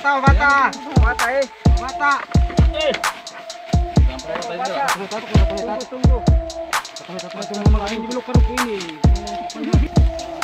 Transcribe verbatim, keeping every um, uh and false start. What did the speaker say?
Bata, bata. Bata eh. Bata. Eh. Tunggu, tunggu. Tunggu, tunggu. Tunggu, tunggu. Tunggu, ini.